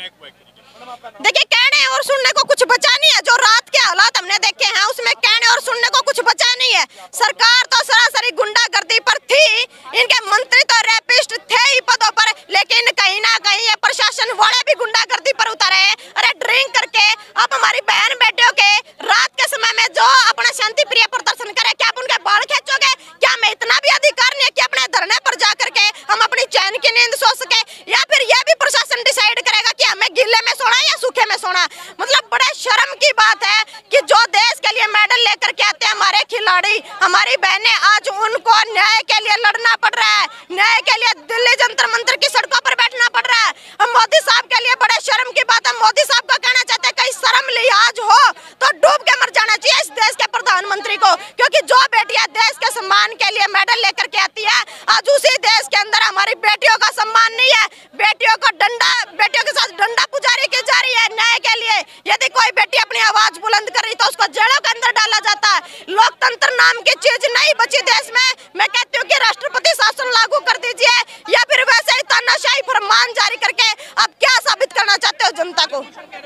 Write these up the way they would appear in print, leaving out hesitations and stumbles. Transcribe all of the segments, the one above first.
देखिए, कहने और सुनने को कुछ बचा नहीं है। जो रात के हालात हमने देखे हैं उसमें कहने और सुनने को कुछ बचा नहीं है। सरकार तो सरासरी गुंडागर्दी पर थी, इनके मंत्री तो रैपिस्ट थे ही पदों पर, लेकिन कहीं ना कहीं ये प्रशासन वाले भी गुंडागर्दी पर उतारे हैं। अरे ड्रिंक करके आप हमारी बहन बेटियों के रात के समय में जो अपना शांति प्रिय प्रदर्शन करे, क्या आप उनके बाल खींचोगे? क्या हमें इतना भी अधिकार नहीं है कि अपने धरने पर जा करके हम अपनी चैन की नींद सो सके? या फिर यह भी प्रशासन डिसाइड करेगा कि हमें गिले में सोना या सूखे में सोना? मतलब बड़े शर्म की बात है कि जो देश के लिए मेडल लेकर के आते हैं हमारे खिलाड़ी, हमारी बहनें, आज उनको न्याय के लिए लड़ना पड़ रहा है। न्याय के लिए दिल्ली जंतर मंतर की सड़कों पर बैठना पड़ रहा है। हम मोदी साहब के लिए बड़े शर्म की बात है। मोदी साहब को कहना चाहते हैं कहीं शर्म लिहाज हो तो डूब के मर जाना चाहिए इस देश के प्रधानमंत्री को, क्योंकि जो बेटियां देश के सम्मान के लिए मेडल लेकर के आती है, आज उसी देश के अंदर हमारी बेटियों का सम्मान नहीं है। बेटियों के साथ डंडा पुजारी की जा रही है न्याय के लिए। यदि कोई बेटी अपनी आवाज बुलंद कर रही तो उसको जेलों के अंदर डाला जाता है। लोकतंत्र नाम की चीज नहीं बची देश में। मैं कहती हूँ कि राष्ट्रपति शासन लागू कर दीजिए, या फिर वैसे ही तानाशाही फरमान जारी करके आप क्या साबित करना चाहते हो जनता को?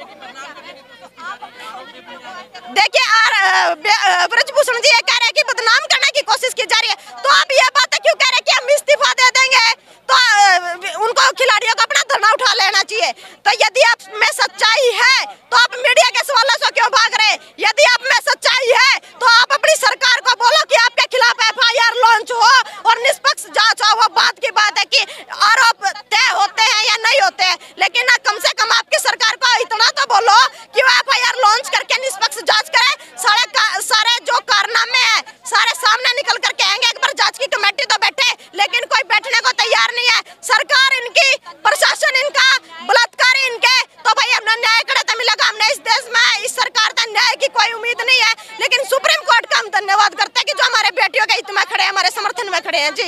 देखिए, ब्रजभूषण जी ये कह रहे हैं कि बदनाम करने की कोशिश की जा रही है, तो आप ये बातें क्यों कह रहे हैं कि हम इस्तीफा दे देंगे? तो उनको खिलाड़ियों को अपना धरना उठा लेना चाहिए। तो यदि आप में सच्चाई है तो आप मीडिया के सवालों से क्यों भाग रहे? यदि आप में सच्चाई है तो आप अपनी सरकार को बोलो कि आपके खिलाफ FIR लॉन्च हो और निष्पक्ष जांच हो। वो बात की बात है कि आरोप तय होते हैं या नहीं होते हैं, लेकिन ना कम से कम आपकी सरकार को इतना तो बोलो कि वो FIR लॉन्च करके निष्पक्ष जांच करे। सारे जो कारनामे हैं सारे सामने निकल करके आएंगे। एक बार जांच की कमेटी तो बैठे, लेकिन कोई बैठने को तैयार नहीं है। सरकार इनकी, प्रशासन इनका, बलात्कारी इनके, तो भाई हमने न्याय करे तो मिलेगा। हमने इस देश में इस सरकार का न्याय की कोई उम्मीद नहीं है, लेकिन सुप्रीम कोर्ट का हम धन्यवाद करते हैं कि जो हमारे बेटियों के हित में खड़े हैं, हमारे समर्थन में खड़े हैं। जी,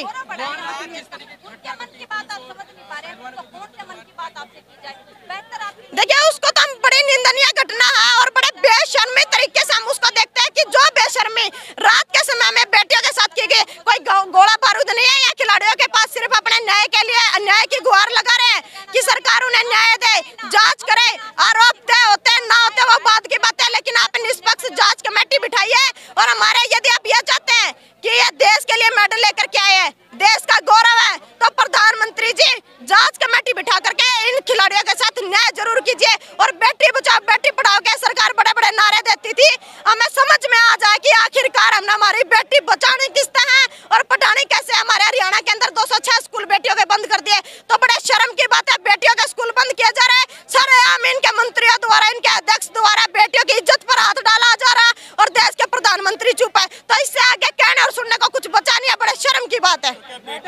देखिए, उसको तो हम बड़ी निंदनीय घटना है और बड़े बेशर्मी तरीके से हम उसको देखते हैं कि जो बेशर्मी रात के समय में बेटियों के साथ की गई, कोई गोला बारूद नहीं है। या खिलाड़ियों के पास सिर्फ अपने न्याय के लिए अन्याय की गुहार लगा रहे हैं कि सरकार उन्हें न्याय दे, जांच करे। आरोप तय होते हैं ना होते वो बात की बात है, लेकिन आप निष्पक्ष जांच कमेटी बिठाइए। और हमारे, यदि आप ये चाहते हैं कि ये देश के लिए मेडल लेकर के आए हैं, देश का गौरव है, तो प्रधानमंत्री जी जांच कमेटी बिठा करके इन खिलाड़ियों के साथ न्याय जरूर कीजिए। और बेटी बचाओ बेटी पढ़ाओ के सरकार बड़े बड़े नारे देती थी, हमें समझ में आ जाए कि आखिरकार हमने हमारी बेटी बचाने किसते हैं और पढ़ाने कैसे। हमारे हरियाणा के अंदर 206 स्कूल बेटियों के बंद कर दिए, तो बड़े शर्म की बात है। बेटियों के स्कूल बंद किया जा रहा है, सरेआम इनके मंत्रियों द्वारा, इनके अध्यक्ष द्वारा बेटियों की इज्जत पर हाथ डाला जा रहा है, और देश के प्रधानमंत्री चुप है। तो इससे आगे कहने और सुनने को कुछ बचा नहीं है। बड़े शर्म की बात है।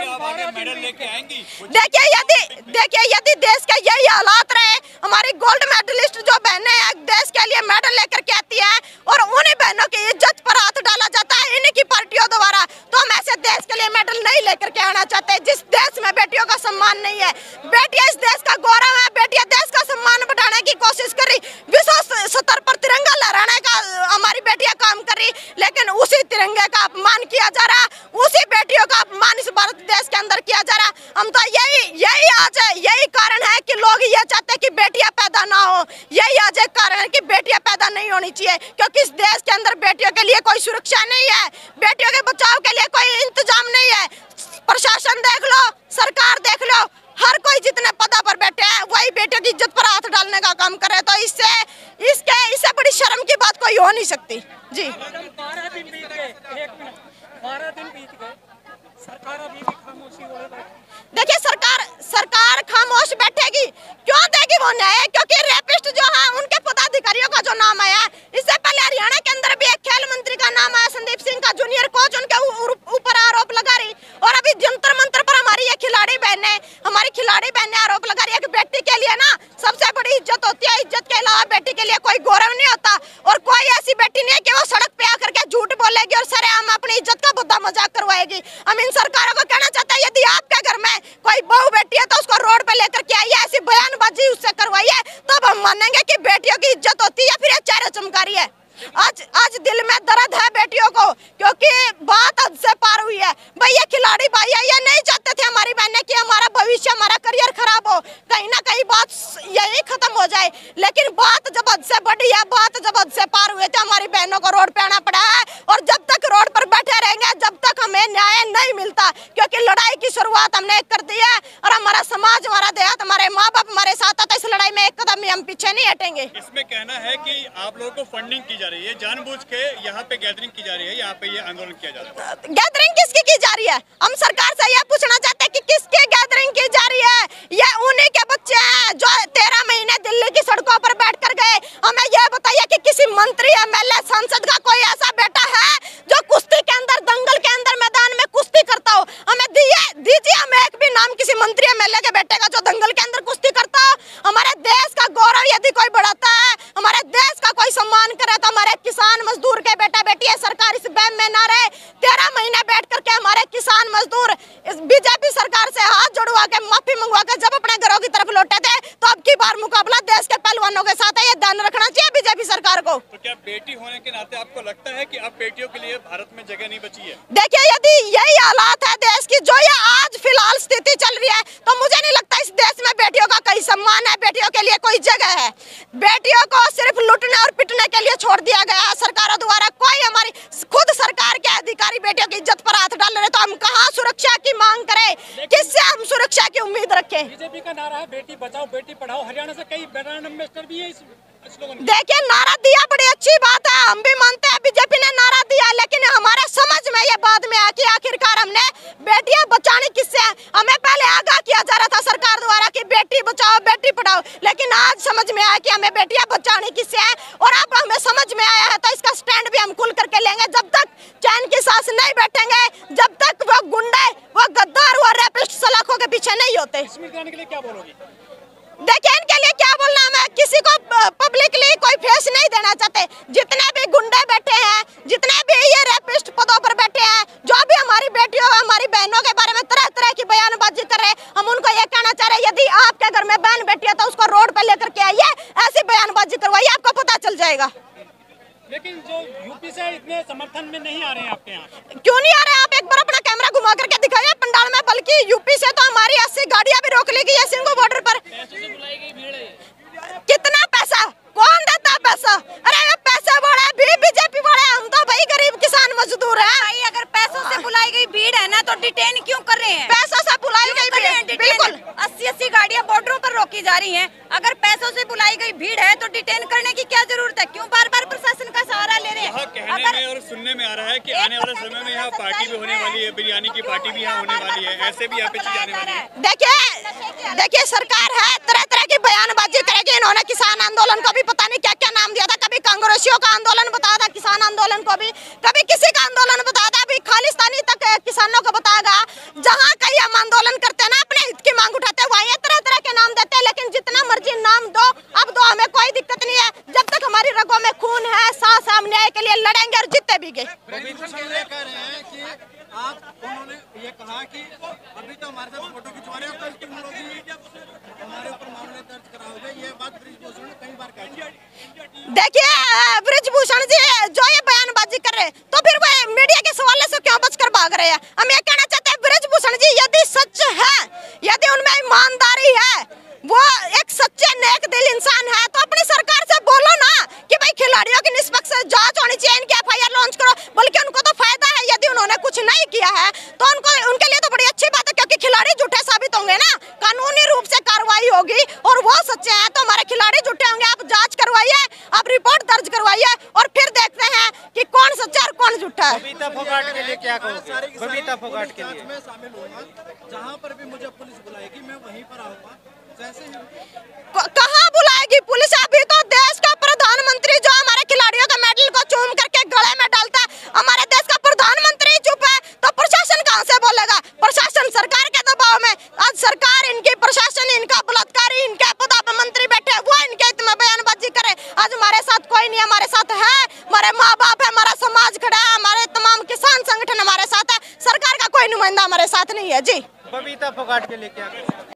देखिए, यदि देश के यही हालात रहे, हमारी गोल्ड मेडलिस्ट जो बहनें हैं देश के लिए मेडल लेकर के आती हैं और उन्हीं बहनों की इज्जत पर हाथ डाला जाता है इन्हीं की पार्टियों द्वारा, तो हम ऐसे देश के लिए मेडल नहीं लेकर के आना चाहते जिस देश में बेटियों का सम्मान नहीं है। बेटियां इस देश का गौरव है, बेटियां देश का सम्मान बढ़ाने की कोशिश कर रही, विश्व स्तर पर तिरंगा लहराने का हमारी बेटियां काम कर रही, लेकिन उसी तिरंगे का अपमान किया जा रहा, उसी बेटियों का अपमान इस भारत देश के अंदर किया जा रहा। हम तो यही कारण है कि लोग ये चाहते हैं कि बेटियां पैदा ना हो। यही आज एक कारण है कि बेटियां पैदा नहीं होनी चाहिए, क्योंकि इस देश के अंदर बेटियों के लिए कोई सुरक्षा नहीं है, बेटियों के बचाव के लिए कोई इंतजाम नहीं है। प्रशासन देख लो, सरकार देख लो, हर कोई जितने पदों पर बैठे हैं वही बेटियों की इज्जत पर हाथ डालने का काम करे। तो इससे बड़ी शर्म की बात कोई हो नहीं सकती। जी, 12 दिन बीत गए, 12 दिन बीत गए, सरकार अभी भी खामोशी ओढ़े बैठी। देखिए, सरकार खामोश बैठेगी, क्यों देगी वो न्याय? क्योंकि रेपिस्ट जो है उनके पदाधिकारियों का जो नाम आया, इससे पहले हरियाणा के अंदर भी एक खेल मंत्री का नाम आया, संदीप सिंह का, जूनियर कोच, उनके ऊपर आरोप लगा रही। और अभी जंतर मंतर पर हमारी ये खिलाड़ी बहनें आरोप लगा रही है कि बेटी के लिए ना सबसे बड़ी इज्जत होती है, इज्जत के अलावा बेटी के लिए कोई गौरव नहीं होता। और कोई ऐसी बेटी नहीं है कि वो सड़क पे आकर के झूठ बोलेगी और सरेआम अपनी इज्जत का बुद्धा मजाक करवाएगी। हम इन सरकारों को कहना चाहते हैं, यदि आपके घर में कोई बहू बेटी है तो उसको रोड पे लेकर के आइए, ऐसी बयानबाजी उससे करवाइए, तब हम मानेंगे कि बेटियों की इज्जत होती है। फिर ये चेहरा चमकारी है। आज दिल में दर्द है बेटियों को, क्योंकि बात हद से पार हुई है। भाई ये खिलाड़ी भाई है, ये नहीं चाहते थे हमारी बहनें कि हमारा भविष्य, हमारा करियर खराब हो। कहीं ना कहीं बात यही खत्म हमने एक कर दिया और हमारा समाज, हमारा देहात, हमारे माँ बाप हमारे साथ आता, इस लड़ाई में एक कदम भी हम पीछे नहीं हटेंगे। इसमें कहना है कि आप लोगों को फंडिंग की जा रही है, जानबूझ के यहाँ पे गैदरिंग की जा रही है, यहाँ पे ये आंदोलन किया जा रहा है। गैदरिंग किसकी की जा रही है? हम सरकार से यह पूछना चाहते हैं कि किसकी गैदरिंग की जा रही है? ये उन्हीं के बच्चे हैं जो 13 महीने दिल्ली की सड़कों पर बैठ कर गए। हमें यह बताइए कि किसी मंत्री, एमएलए, सांसद का कोई ऐसा बेटा है जो कुश्ती के अंदर, दंगल के अंदर मैदान में कुश्ती करता हो? हमें दीजिए हमें एक भी नाम किसी मंत्री, एमएलए के बेटे का जो दंगल के अंदर कुश्ती करता हो। हमारे देश का गौरव यदि कोई बढ़ाता है, हमारे देश का कोई सम्मान करे, तो हमारे किसान मजदूर के बेटा बेटी है, सरकार इस बैम में ना रहे। 13 महीने बैठ करके हमारे किसान मजदूर इस बीजेपी सरकार से हाथ जोड़वा के, माफी मंगवा के जब अपने घरों की तरफ लौटे थे, तो अब की बार मुकाबला देश के पहलवानों के साथ है। ये ध्यान रखना चाहिए बीजेपी सरकार को। तो क्या बेटी होने के नाते आपको लगता है कि अब बेटियों के लिए भारत में जगह नहीं बची है? देखिए, यदि यही हालात है देश की, जो ये आज फिलहाल स्थिति चल रही है, तो मुझे नहीं लगता इस देश में बेटियों का कोई सम्मान है, बेटियों के लिए कोई जगह है। बेटियों को सिर्फ लूटने और पिटने के लिए छोड़ दिया गया है सरकारों द्वारा। कोई हमारी खुद सरकार के अधिकारी बेटियों की इज्जत पर हाथ डाल रहे, तो हम कहाँ सुरक्षा की मांग करें? किससे हम सुरक्षा की उम्मीद रखें? बीजेपी का नारा है बेटी बचाओ बेटी पढ़ाओ। हरियाणा से कई ब्रांड एम्बेसडर भी है इस स्लोगन में। देखिए, नारा दिया बड़ी अच्छी बात है, हम भी मानते हैं बीजेपी ने नारा दिया, लेकिन हमारे समझ में ये बाद में आया कि आखिरकार हमने बेटियां बचाने किससे है। हमें पहले आगाह किया जा रहा था सरकार द्वारा कि बेटी बचाओ बेटी पढ़ाओ, लेकिन आज समझ में आया कि हमें बेटियां बचाने किससे है। और अब हमें समझ में आया है, तो इसका स्टैंड भी हम खुल करके लेंगे। जब तक चैन की सांस नहीं बैठेंगे, जब तक वो गुंडे, वो गद्दार, वो रेपिस्ट सलाखों के पीछे नहीं होते। कश्मीर जाने के लिए क्या बोलोगी? देखिए, इनके लिए क्या बोलना, हमें किसी को पब्लिकली कोई फेस नहीं देना चाहते। जितने भी गुंडे बैठे हैं, जितने भी ये रेपिस्ट पदों पर बैठे हैं, जो भी हमारी बेटियों, हमारी बहनों के बारे में तरह तरह की बयानबाजी कर रहे हैं, हम उनको ये कहना चाह रहे हैं, यदि आपके घर में बहन बैठी है तो उसको रोड पे लेकर के आइए, ऐसी बयानबाजी करवाइए, आपको पता चल जाएगा। लेकिन जो यूपी से इतने समर्थन में नहीं आ रहे हैं आपके यहाँ, क्यों नहीं आ रहे? आप एक बार अपना कैमरा घुमा करके दिखाइए पंडाल में। बल्कि यूपी से तो हमारी 80 गाड़ियां भी रोक ली गई है सिंगू बॉर्डर पर। कितना पैसा? कौन देता पैसा? अरे ये पैसे वाले भी बीजेपी वाले, हम तो भाई गरीब किसान मजदूर हैं। भाई, अगर पैसों से बुलाई गई भीड़ है ना, तो डिटेन क्यों कर रहे हैं? पैसों से बुलाई गई भीड़, बिल्कुल 80 गाड़ियां बॉर्डरों पर रोकी जा रही हैं। अगर पैसों से बुलाई गई भीड़ है तो डिटेन करने की क्या जरूरत है? क्यों बार बार प्रशासन का सहारा ले रहे हैं? कहने में और सुनने में आ रहा है कि आने वाले समय में यहाँ पार्टी भी होने वाली है, बिरयानी की पार्टी भी यहाँ होने वाली है, ऐसे भी यहाँ पे चीज आने वाली है। देखिए सरकार है, तरह तरह की बयानबाजी करेगी। इन्होंने किसान आंदोलन को भी पता नहीं क्या क्या नाम दिया था, कभी कांग्रेसियों का आंदोलन बताया था, किसान आंदोलन को भी कभी किसी का आंदोलन बताया था, अभी खालिस्तानी तक किसानों को बताएगा। जहाँ कहीं हम आंदोलन करते हैं ना, अपने हित की मांग उठाते हैं, वहीं तरह तरह के नाम देते हैं। लेकिन जितना मर्जी नाम दो, अब दो, हमें कोई दिक्कत नहीं है। जब तक हमारी रगों में खून है, सांस, हम न्याय के लिए लड़ेंगे और जीते भी गए। आप उन्होंने ये कहा कि अभी तो हमारे साथ फोटो खिंचवा रहे हो, तो तुम लोग हमारे ऊपर मामले दर्ज कराओगे, ये बात ब्रिजभूषण ने कई बार कही। देखिए ब्रिजभूषण जी जो ये बयानबाजी कर रहे हैं, तो फिर वो मीडिया के सवाल से क्यों बचकर भाग रहे हैं? हम ये कहना चाहते हैं ब्रिजभूषण जी, यदि सच है, यदि उनमें ईमानदारी है, वो एक सच्चे नेक दिल इंसान है, तो अपनी सरकार से बोलो ना कि भाई खिलाड़ियों की निष्पक्ष जांच होनी चाहिए, इनकी एफआईआर लॉन्च करो। बल्कि उनको तो फायदा है, यदि उन्होंने कुछ नहीं किया है तो उनके लिए तो बड़ी अच्छी बात है, क्योंकि खिलाड़ी झूठे साबित होंगे ना, कानूनी रूप से कार्रवाई होगी और वो सच्चे हैं तो हमारे खिलाड़ी झूठे होंगे। आप जांच करवाइए, आप रिपोर्ट दर्ज करवाइए और फिर देखते हैं कि कौन सच्चा और कौन झूठा है। बबीता फोगाट के लिए क्या कहोगे? बबीता फोगाट के लिए मैं शामिल होऊंगा, जहाँ पर भी मुझे पुलिस बुलाएगी मैं वहीं पर आऊंगा। कहाँ बुलाएगी पुलिस? अभी तो देश का प्रधानमंत्री जो हमारे खिलाड़ियों के मेडल को चूम करके गले में डालता है, हमारे देश का प्रधानमंत्री चुप है, तो प्रशासन कहाँ से बोलेगा? प्रशासन सरकार के दबाव में, आज सरकार, इनकी प्रशासन, इनका बलात्कारी, इनके प्रधानमंत्री बैठे, वो इनके हित में बयानबाजी करे। आज हमारे साथ कोई नहीं, हमारे साथ है हमारे माँ बाप है, हमारा समाज खड़ा है, हमारे तमाम किसान संगठन हमारे साथ है, सरकार का कोई नुमाइंदा हमारे साथ नहीं है जी। बबीता फोगाट के लिए क्या